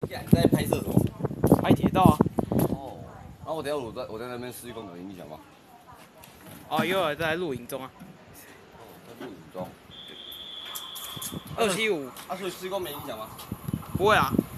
你在拍摄什么？ 拍铁道啊。 哦，然后我在那边施工有影响吗？ 哦，又有在录影中啊。 哦，在录影中。 275。 所以施工没影响吗？ 不会啊，